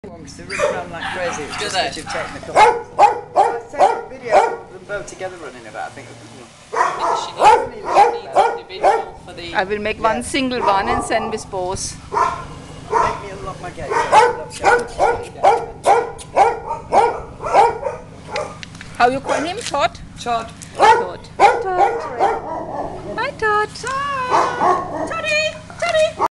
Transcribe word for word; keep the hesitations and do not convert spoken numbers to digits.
Because they run around like crazy. It's just that you've taken the couple. I sent a video of them both together running about, I think. I will make one single one and send with both. Make me unlock my gate. How you call him? Todd? Todd. Todd. Todd. Hi Todd. Todd. Toddy. Toddy.